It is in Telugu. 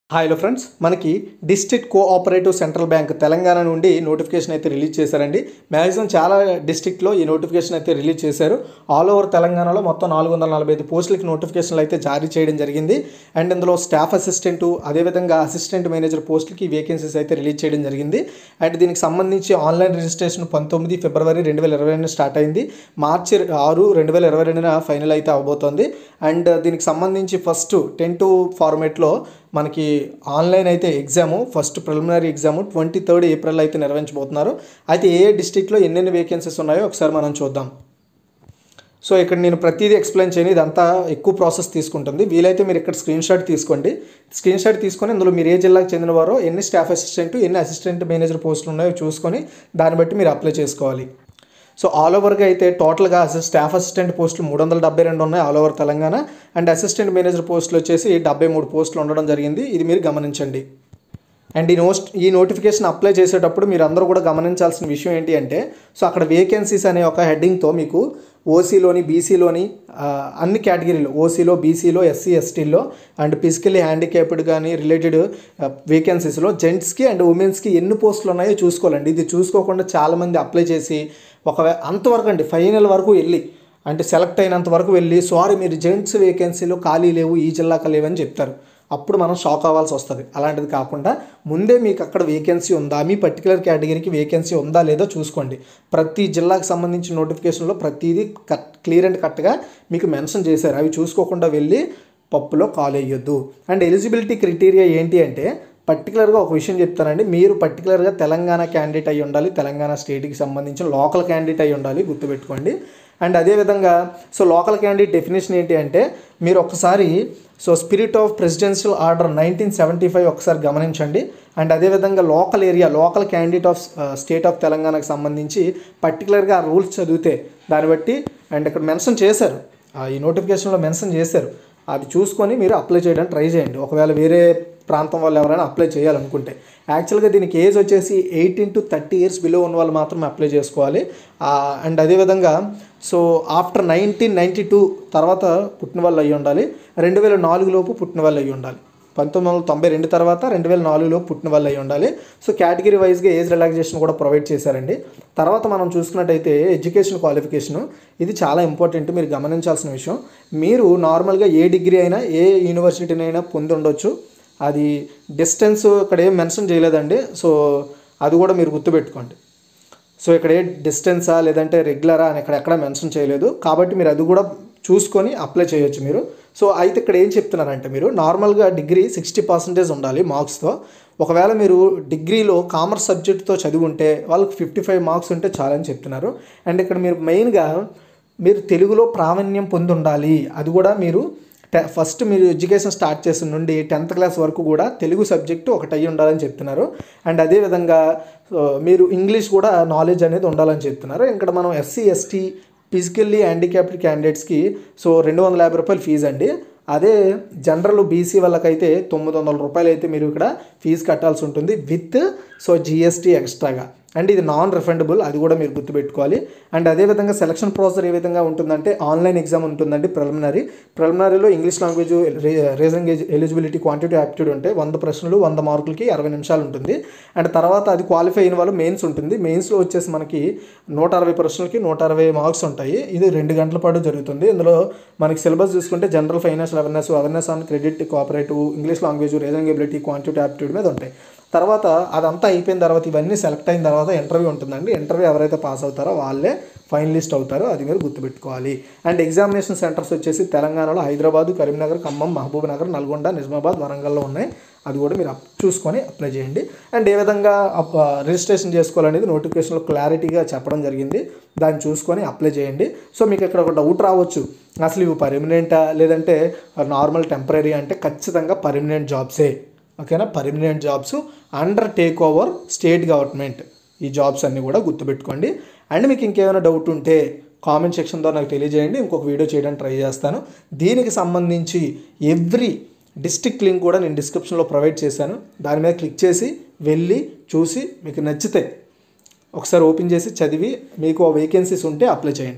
హాయ్ ఫ్రెండ్స్, మనకి district cooperative central bank Telangana నుండి నోటిఫికేషన్ అయితే రిలీజ్ చేశారండి. మ్యాక్సిమం చాలా డిస్ట్రిక్ట్లో ఈ నోటిఫికేషన్ అయితే రిలీజ్ చేశారు. ఆల్ ఓవర్ తెలంగాణలో మొత్తం 445 పోస్టులకి నోటిఫికేషన్లు అయితే జారీ చేయడం జరిగింది. అండ్ ఇందులో స్టాఫ్ అసిస్టెంటు, అదేవిధంగా అసిస్టెంట్ మేనేజర్ పోస్టులకి వేకెన్సీస్ అయితే రిలీజ్ చేయడం జరిగింది. అండ్ దీనికి సంబంధించి ఆన్లైన్ రిజిస్ట్రేషన్ 19 ఫిబ్రవరి 2022 స్టార్ట్ అయింది. మార్చి 6, 2022 ఫైనల్ అయితే అవబోతోంది. అండ్ దీనికి సంబంధించి ఫస్ట్ 10-2 ఫార్మేట్లో మనకి ఆన్లైన్ అయితే exam, first preliminary exam 23 April అయితే నిర్వహించబోతున్నారు. అయితే ఏ డిస్ట్రిక్ట్లో ఎన్నెన్ని వేకెన్సీస్ ఉన్నాయో ఒకసారి మనం చూద్దాం. సో ఇక్కడ నేను ప్రతిదీ ఎక్స్ప్లెయిన్ చేయను, ఇదంతా ఎక్కువ ప్రాసెస్ తీసుకుంటుంది. వీలైతే మీరు ఇక్కడ స్క్రీన్ షాట్ తీసుకోండి. స్క్రీన్ షాట్ తీసుకొని ఇందులో మీరు ఏ జిల్లాకు చెందినవారో, ఎన్ని స్టాఫ్ అసిస్టెంట్, ఎన్ని అసిస్టెంట్ మేనేజర్ పోస్టులు ఉన్నాయో చూసుకొని దాన్ని బట్టి మీరు అప్లై చేసుకోవాలి. సో ఆల్ ఓవర్గా అయితే టోటల్గా స్టాఫ్ అసిస్టెంట్ పోస్టులు 372 ఉన్నాయి all over Telangana. And assistant manager పోస్టులు వచ్చేసి 73 పోస్టులు ఉండడం జరిగింది. ఇది మీరు గమనించండి. అండ్ ఈ నోటిఫికేషన్ అప్లై చేసేటప్పుడు మీరు అందరూ కూడా గమనించాల్సిన విషయం ఏంటి అంటే, సో అక్కడ వేకెన్సీస్ అనే ఒక హెడ్డింగ్తో మీకు ఓసీలోని, బీసీలోని అన్ని కేటగిరీలు, ఓసీలో, బీసీలో, ఎస్సీ ఎస్టీల్లో అండ్ ఫిజికల్లీ హ్యాండిక్యాప్డ్ కానీ రిలేటెడ్ వేకెన్సీస్లో జెంట్స్కి అండ్ ఉమెన్స్కి ఎన్ని పోస్టులు ఉన్నాయో చూసుకోవాలండి. ఇది చూసుకోకుండా చాలామంది అప్లై చేసి అంతవరకు అండి ఫైనల్ వరకు వెళ్ళి, అంటే సెలెక్ట్ అయినంత వరకు వెళ్ళి, సారీ మీరు జెంట్స్ వేకెన్సీలో ఖాళీ లేవు, ఈ జిల్లాకు లేవని చెప్తారు. అప్పుడు మనం షాక్ అవ్వాల్సి వస్తుంది. అలాంటిది కాకుండా ముందే మీకు అక్కడ వేకెన్సీ ఉందా, మీ పర్టికులర్ కేటగిరీకి వేకెన్సీ ఉందా లేదో చూసుకోండి. ప్రతి జిల్లాకు సంబంధించిన నోటిఫికేషన్లో ప్రతిదీ క్లియర్ అండ్ కట్గా మీకు మెన్షన్ చేశారు. అవి చూసుకోకుండా వెళ్ళి పప్పులో కాల్ వేయొద్దు. అండ్ ఎలిజిబిలిటీ క్రైటీరియా ఏంటి అంటే, పర్టికులర్గా ఒక విషయం చెప్తానండి, మీరు పర్టికులర్గా తెలంగాణ క్యాండిడేట్ అయి ఉండాలి, తెలంగాణ స్టేట్కి సంబంధించిన లోకల్ క్యాండిడేట్ అయి ఉండాలి, గుర్తుపెట్టుకోండి. అండ్ అదేవిధంగా సో లోకల్ క్యాండిడేట్ డెఫినేషన్ ఏంటి అంటే, మీరు ఒకసారి so spirit of presidential order 1975 ఒకసారి గమనించండి. అండ్ అదేవిధంగా local area, local candidate of state of తెలంగాణకు సంబంధించి పర్టికులర్గా ఆ రూల్స్ చదివితే దాన్ని బట్టి, అండ్ ఇక్కడ మెన్షన్ చేశారు, ఈ నోటిఫికేషన్లో మెన్షన్ చేశారు, అది చూసుకొని మీరు అప్లై చేయడానికి ట్రై చేయండి. ఒకవేళ వేరే ప్రాంతం వాళ్ళు ఎవరైనా అప్లై చేయాలనుకుంటే. యాక్చువల్గా దీనికి ఏజ్ వచ్చేసి 18 to 30 years బిలో ఉన్న వాళ్ళు మాత్రమే అప్లై చేసుకోవాలి. అండ్ అదేవిధంగా సో ఆఫ్టర్ 1992 తర్వాత పుట్టిన వాళ్ళు అయ్యి ఉండాలి, 2004 లోపు పుట్టిన వాళ్ళు అయ్యి ఉండాలి, 1992 తర్వాత 2004 లోపు పుట్టిన వాళ్ళు అయ్యి ఉండాలి. సో కేటగిరీ వైజ్గా ఏజ్ రిలాక్సేషన్ కూడా ప్రొవైడ్ చేశారండి. తర్వాత మనం చూసుకున్నట్టయితే ఎడ్యుకేషన్ క్వాలిఫికేషను, ఇది చాలా ఇంపార్టెంట్, మీరు గమనించాల్సిన విషయం. మీరు నార్మల్గా ఏ డిగ్రీ అయినా, ఏ యూనివర్సిటీనైనా పొంది ఉండొచ్చు. అది డిస్టెన్స్ ఇక్కడ ఏం మెన్షన్ చేయలేదండి, సో అది కూడా మీరు గుర్తుపెట్టుకోండి. సో ఇక్కడ ఏ డిస్టెన్సా లేదంటే రెగ్యులరా అని ఎక్కడ మెన్షన్ చేయలేదు, కాబట్టి మీరు అది కూడా చూసుకొని అప్లై చేయొచ్చు మీరు. సో అయితే ఇక్కడ ఏం చెప్తున్నారంటే, మీరు నార్మల్గా డిగ్రీ 60% ఉండాలి మార్క్స్తో. ఒకవేళ మీరు డిగ్రీలో కామర్స్ సబ్జెక్ట్తో చదివి ఉంటే వాళ్ళకి 55 మార్క్స్ ఉంటే చాలని చెప్తున్నారు. అండ్ ఇక్కడ మీరు మెయిన్గా మీరు తెలుగులో ప్రావీణ్యం పొంది ఉండాలి. అది కూడా మీరు ఫస్ట్ మీరు ఎడ్యుకేషన్ స్టార్ట్ చేసిన నుండి 10th క్లాస్ వరకు కూడా తెలుగు సబ్జెక్టు ఒకటి అయ్యి ఉండాలని చెప్తున్నారు. అండ్ అదేవిధంగా మీరు ఇంగ్లీష్ కూడా నాలెడ్జ్ అనేది ఉండాలని చెప్తున్నారు. ఇక్కడ మనం ఎస్సీ ఎస్టీ ఫిజికల్లీ హ్యాండిక్యాప్డ్ క్యాండిడేట్స్కి సో 250 రూపాయలు ఫీజు అండి. అదే జనరల్ బీసీ వాళ్ళకైతే 900 రూపాయలు అయితే మీరు ఇక్కడ ఫీజు కట్టాల్సి ఉంటుంది విత్ సో జిఎస్టీ ఎక్స్ట్రాగా. అండ్ ఇది నాన్ రిఫండబుల్, అది కూడా మీరు గుర్తుపెట్టుకోవాలి. అండ్ అదేవిధంగా సెలక్షన్ ప్రాసెస్ ఏ విధంగా ఉంటుందంటే, ఆన్లైన్ ఎగ్జామ్ ఉంటుందండి. ప్రిలిమినరీలో English language, reasoning eligibility, quantity aptitude ఉంటాయి. 100 ప్రశ్నలు 100 మార్కులకి 60 నిమిషాలు ఉంటుంది. అండ్ తర్వాత అది క్వాలిఫై అయిన వాళ్ళు మెయిన్స్ ఉంటుంది. మెయిన్స్లో వచ్చేసి మనకి 160 ప్రశ్నలకి 160 మార్క్స్ ఉంటాయి. ఇది 2 గంటల పాటు జరుగుతుంది. ఇందులో మనకి సిలబస్ చూసుకుంటే general financial awareness on credit, cooperative, English language, reasoning ability, quantity aptitude మీద ఉంటాయి. తర్వాత అదంతా అయిపోయిన తర్వాత, ఇవన్నీ సెలెక్ట్ అయిన తర్వాత ఇంటర్వ్యూ ఉంటుందండి. ఇంటర్వ్యూ ఎవరైతే పాస్ అవుతారో వాళ్ళే ఫైనలిస్ట్ అవుతారో, అది మీరు గుర్తుపెట్టుకోవాలి. అండ్ ఎగ్జామినేషన్ సెంటర్స్ వచ్చేసి తెలంగాణలో హైదరాబాద్, కరీంనగర్, ఖమ్మం, మహబూబ్ నగర్, నల్గొండ, నిజామాబాద్, వరంగల్లో ఉన్నాయి. అది కూడా మీరు చూసుకొని అప్లై చేయండి. అండ్ ఏ విధంగా రిజిస్ట్రేషన్ చేసుకోవాలనేది నోటిఫికేషన్లో క్లారిటీగా చెప్పడం జరిగింది. దాన్ని చూసుకొని అప్లై చేయండి. సో మీకు ఇక్కడ ఒక డౌట్ రావచ్చు, అసలు ఇవి పర్మనెంటా లేదంటే నార్మల్ టెంపరీ అంటే, ఖచ్చితంగా పర్మనెంట్ జాబ్సే. ఓకేనా, permanent jobs under take over state government, ఈ జాబ్స్ అన్నీ కూడా గుర్తుపెట్టుకోండి. అండ్ మీకు ఇంకేమైనా డౌట్ ఉంటే కామెంట్ సెక్షన్ ద్వారా నాకు తెలియజేయండి, ఇంకొక వీడియో చేయడానికి ట్రై చేస్తాను. దీనికి సంబంధించి ఎవ్రీ డిస్ట్రిక్ట్ లింక్ కూడా నేను డిస్క్రిప్షన్లో ప్రొవైడ్ చేశాను. దాని మీద క్లిక్ చేసి వెళ్ళి చూసి మీకు నచ్చితే ఒకసారి ఓపెన్ చేసి చదివి మీకు వేకెన్సీస్ ఉంటే అప్లై చేయండి.